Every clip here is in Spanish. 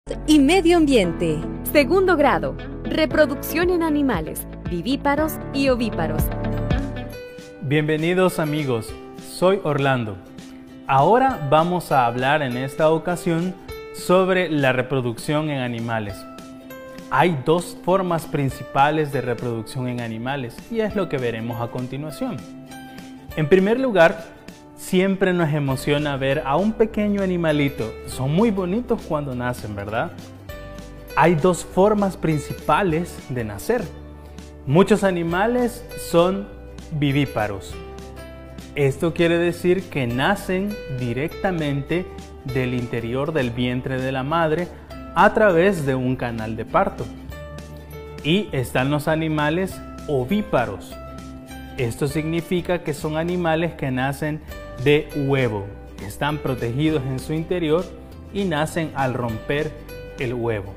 y medio ambiente. Segundo grado, reproducción en animales, vivíparos y ovíparos. Bienvenidos amigos, soy Orlando. Ahora vamos a hablar en esta ocasión sobre la reproducción en animales. Hay dos formas principales de reproducción en animales y es lo que veremos a continuación. En primer lugar, siempre nos emociona ver a un pequeño animalito. Son muy bonitos cuando nacen, ¿verdad? Hay dos formas principales de nacer. Muchos animales son vivíparos. Esto quiere decir que nacen directamente del interior del vientre de la madre a través de un canal de parto. Y están los animales ovíparos. Esto significa que son animales que nacen de huevo, que están protegidos en su interior y nacen al romper el huevo.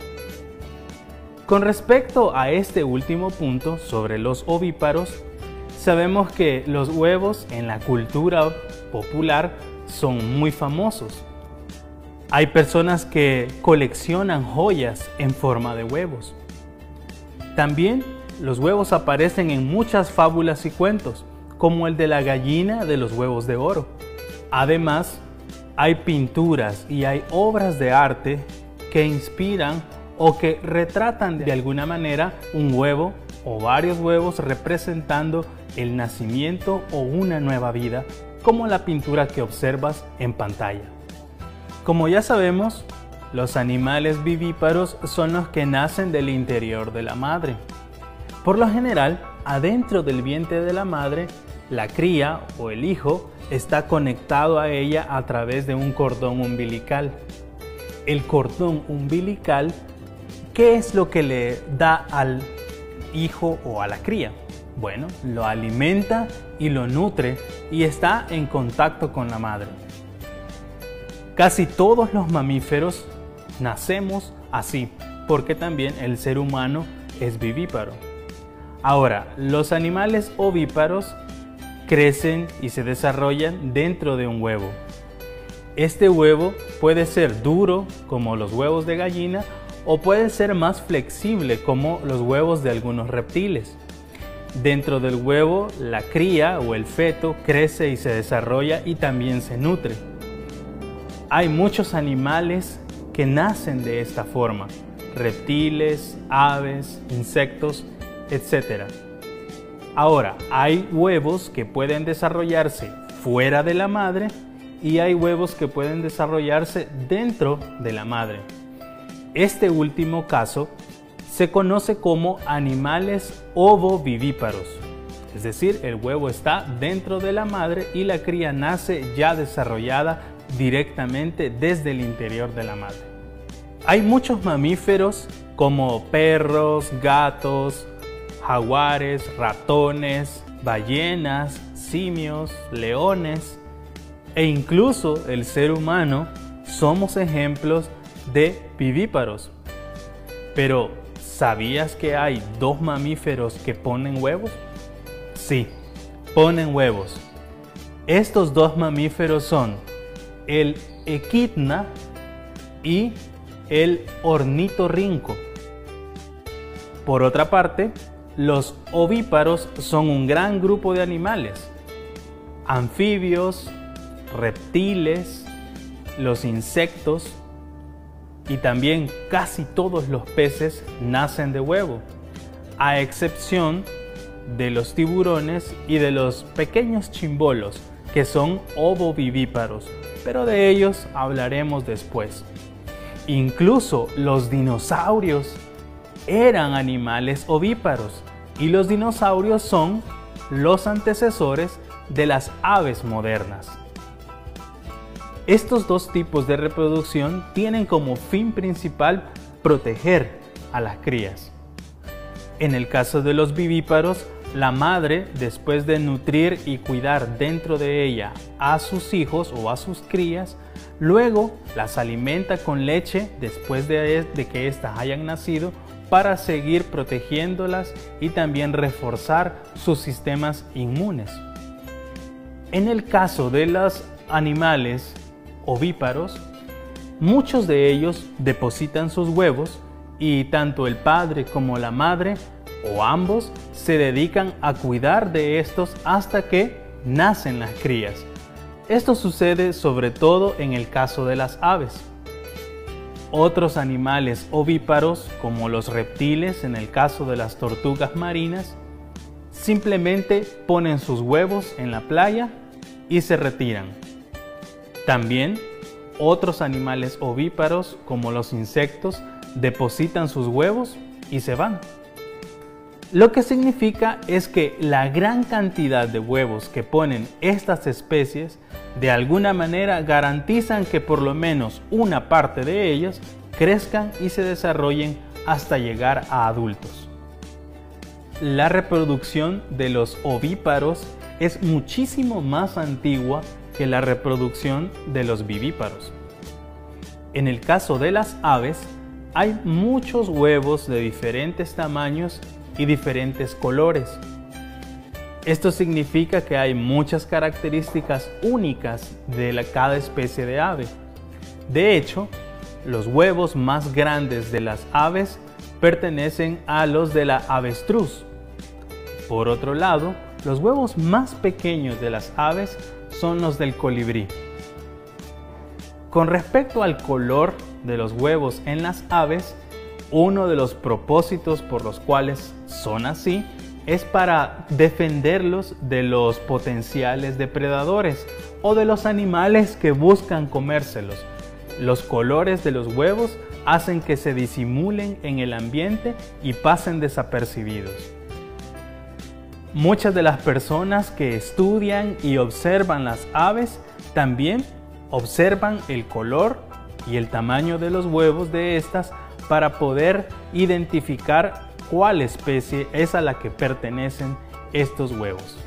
Con respecto a este último punto sobre los ovíparos, sabemos que los huevos en la cultura popular son muy famosos. Hay personas que coleccionan joyas en forma de huevos. También los huevos aparecen en muchas fábulas y cuentos, como el de la gallina de los huevos de oro. Además, hay pinturas y hay obras de arte que inspiran o que retratan de alguna manera un huevo o varios huevos representando el nacimiento o una nueva vida, como la pintura que observas en pantalla. Como ya sabemos, los animales vivíparos son los que nacen del interior de la madre. Por lo general, adentro del vientre de la madre, la cría o el hijo está conectado a ella a través de un cordón umbilical. El cordón umbilical, ¿qué es lo que le da al hijo o a la cría? Bueno, lo alimenta y lo nutre y está en contacto con la madre. Casi todos los mamíferos nacemos así, porque también el ser humano es vivíparo. Ahora, los animales ovíparos crecen y se desarrollan dentro de un huevo. Este huevo puede ser duro, como los huevos de gallina, o puede ser más flexible, como los huevos de algunos reptiles. Dentro del huevo, la cría o el feto crece y se desarrolla y también se nutre. Hay muchos animales que nacen de esta forma: reptiles, aves, insectos, etc. Ahora, hay huevos que pueden desarrollarse fuera de la madre y hay huevos que pueden desarrollarse dentro de la madre. Este último caso se conoce como animales ovovivíparos, es decir, el huevo está dentro de la madre y la cría nace ya desarrollada directamente desde el interior de la madre. Hay muchos mamíferos como perros, gatos, jaguares, ratones, ballenas, simios, leones e incluso el ser humano somos ejemplos de vivíparos. Pero, ¿sabías que hay dos mamíferos que ponen huevos? Sí, ponen huevos. Estos dos mamíferos son el equidna y el ornitorrinco. Por otra parte, los ovíparos son un gran grupo de animales: anfibios, reptiles, los insectos y también casi todos los peces nacen de huevo, a excepción de los tiburones y de los pequeños chimbolos, que son ovovivíparos, pero de ellos hablaremos después. Incluso los dinosaurios eran animales ovíparos y los dinosaurios son los antecesores de las aves modernas. Estos dos tipos de reproducción tienen como fin principal proteger a las crías. En el caso de los vivíparos, la madre, después de nutrir y cuidar dentro de ella a sus hijos o a sus crías, luego las alimenta con leche después de que éstas hayan nacido, para seguir protegiéndolas y también reforzar sus sistemas inmunes. En el caso de los animales ovíparos, Muchos de ellos depositan sus huevos y tanto el padre como la madre, o ambos, se dedican a cuidar de estos hasta que nacen las crías. Esto sucede sobre todo en el caso de las aves. Otros animales ovíparos, como los reptiles en el caso de las tortugas marinas, simplemente ponen sus huevos en la playa y se retiran. También otros animales ovíparos, como los insectos, depositan sus huevos y se van. Lo que significa es que la gran cantidad de huevos que ponen estas especies de alguna manera garantizan que por lo menos una parte de ellas crezcan y se desarrollen hasta llegar a adultos. La reproducción de los ovíparos es muchísimo más antigua que la reproducción de los vivíparos. En el caso de las aves, hay muchos huevos de diferentes tamaños y diferentes colores. Esto significa que hay muchas características únicas de cada especie de ave. De hecho, los huevos más grandes de las aves pertenecen a los de la avestruz. Por otro lado, los huevos más pequeños de las aves son los del colibrí. Con respecto al color de los huevos en las aves, uno de los propósitos por los cuales son así es para defenderlos de los potenciales depredadores o de los animales que buscan comérselos. Los colores de los huevos hacen que se disimulen en el ambiente y pasen desapercibidos. Muchas de las personas que estudian y observan las aves también observan el color y el tamaño de los huevos de estas para poder identificar cuál especie es a la que pertenecen estos huevos.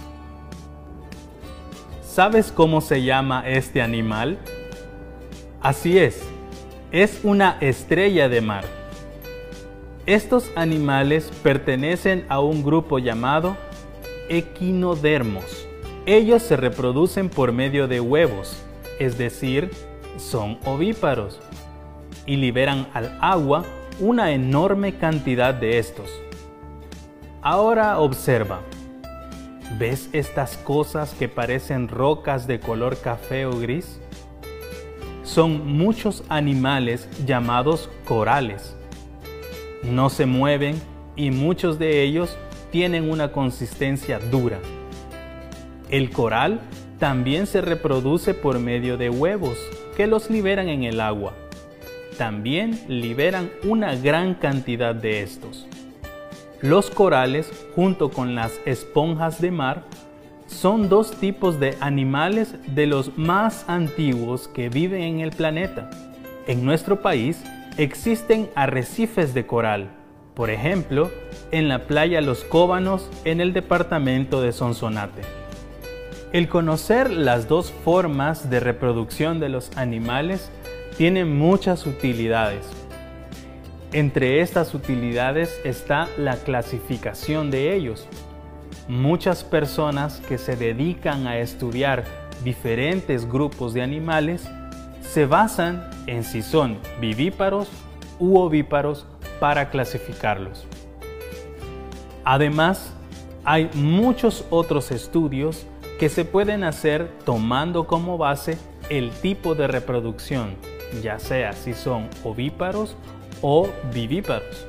¿Sabes cómo se llama este animal? Así es una estrella de mar. Estos animales pertenecen a un grupo llamado equinodermos. Ellos se reproducen por medio de huevos, es decir, son ovíparos, y liberan al agua una enorme cantidad de estos. Ahora observa. ¿Ves estas cosas que parecen rocas de color café o gris? Son muchos animales llamados corales. No se mueven y muchos de ellos tienen una consistencia dura. El coral también se reproduce por medio de huevos que los liberan en el agua. También liberan una gran cantidad de estos. Los corales, junto con las esponjas de mar, son dos tipos de animales de los más antiguos que viven en el planeta. En nuestro país existen arrecifes de coral, por ejemplo, en la playa Los Cóbanos en el departamento de Sonsonate. El conocer las dos formas de reproducción de los animales tiene muchas utilidades. Entre estas utilidades está la clasificación de ellos. Muchas personas que se dedican a estudiar diferentes grupos de animales se basan en si son vivíparos u ovíparos para clasificarlos. Además, hay muchos otros estudios que se pueden hacer tomando como base el tipo de reproducción, ya sea si son ovíparos o vivíparos.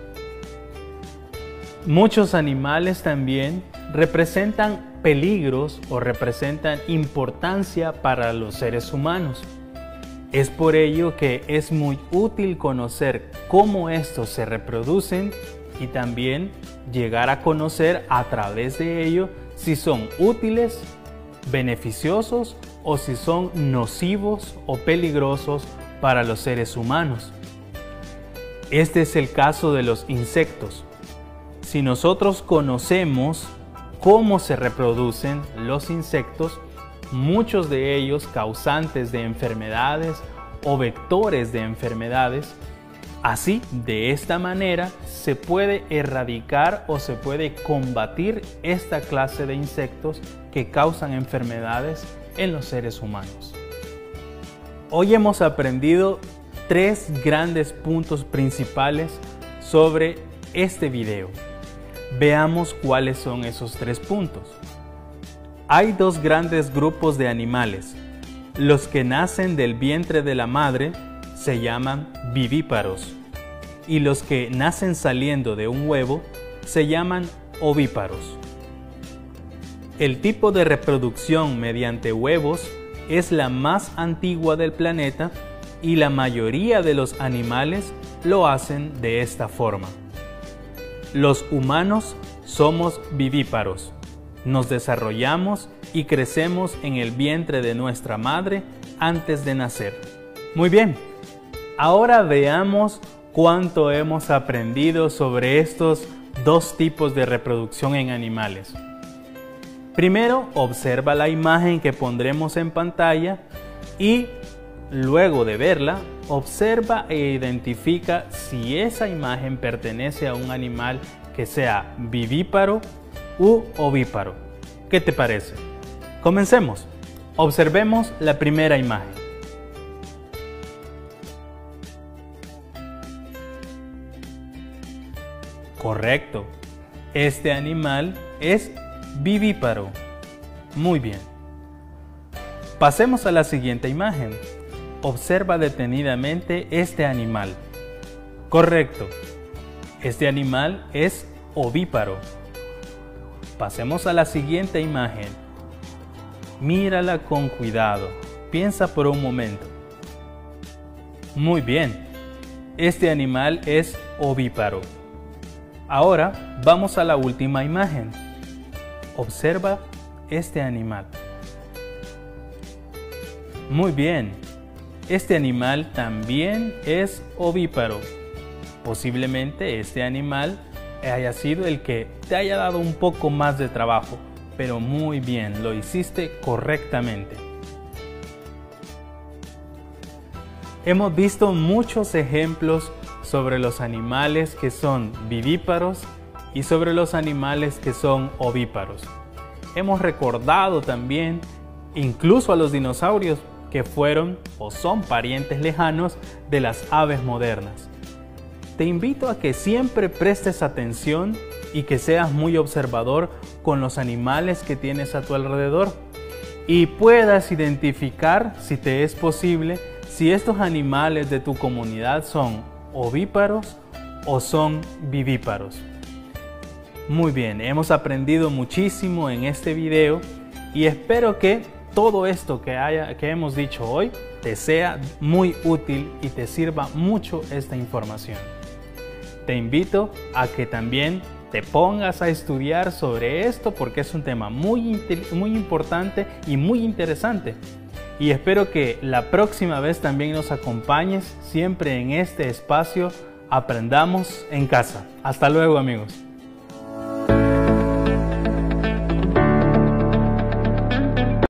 Muchos animales también representan peligros o representan importancia para los seres humanos. Es por ello que es muy útil conocer cómo estos se reproducen y también llegar a conocer a través de ello si son útiles, beneficiosos o si son nocivos o peligrosos para los seres humanos. Este es el caso de los insectos. Si nosotros conocemos cómo se reproducen los insectos, muchos de ellos causantes de enfermedades o vectores de enfermedades, así, de esta manera, se puede erradicar o se puede combatir esta clase de insectos que causan enfermedades en los seres humanos. Hoy hemos aprendido tres grandes puntos principales sobre este video. Veamos cuáles son esos tres puntos. Hay dos grandes grupos de animales. Los que nacen del vientre de la madre se llaman vivíparos y los que nacen saliendo de un huevo se llaman ovíparos. El tipo de reproducción mediante huevos es la más antigua del planeta y la mayoría de los animales lo hacen de esta forma. Los humanos somos vivíparos. Nos desarrollamos y crecemos en el vientre de nuestra madre antes de nacer. Muy bien, ahora veamos cuánto hemos aprendido sobre estos dos tipos de reproducción en animales. Primero, observa la imagen que pondremos en pantalla y luego de verla, observa e identifica si esa imagen pertenece a un animal que sea vivíparo u ovíparo. ¿Qué te parece? Comencemos. Observemos la primera imagen. Correcto. Este animal es vivíparo. Muy bien. Pasemos a la siguiente imagen. Observa detenidamente este animal. Correcto. Este animal es ovíparo. Pasemos a la siguiente imagen. Mírala con cuidado. Piensa por un momento. Muy bien. Este animal es ovíparo. Ahora vamos a la última imagen. Observa este animal. Muy bien. Este animal también es ovíparo. Posiblemente este animal haya sido el que te haya dado un poco más de trabajo, pero muy bien, lo hiciste correctamente. Hemos visto muchos ejemplos sobre los animales que son vivíparos y sobre los animales que son ovíparos. Hemos recordado también incluso a los dinosaurios que fueron o son parientes lejanos de las aves modernas. Te invito a que siempre prestes atención y que seas muy observador con los animales que tienes a tu alrededor y puedas identificar, si te es posible, si estos animales de tu comunidad son ovíparos o son vivíparos. Muy bien, hemos aprendido muchísimo en este video y espero que todo esto que hemos dicho hoy te sea muy útil y te sirva mucho esta información. Te invito a que también te pongas a estudiar sobre esto porque es un tema muy importante y muy interesante. Y espero que la próxima vez también nos acompañes siempre en este espacio Aprendamos en Casa. Hasta luego, amigos.